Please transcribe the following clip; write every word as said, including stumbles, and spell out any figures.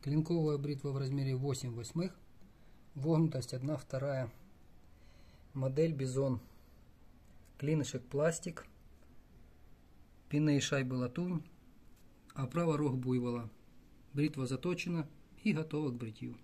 Клинковая бритва в размере восемь восьмых, вогнутость одна вторая. Модель Бизон. Клинышек пластик, пинные шайбы латунь, оправа рог буйвола. Бритва заточена и готова к бритью.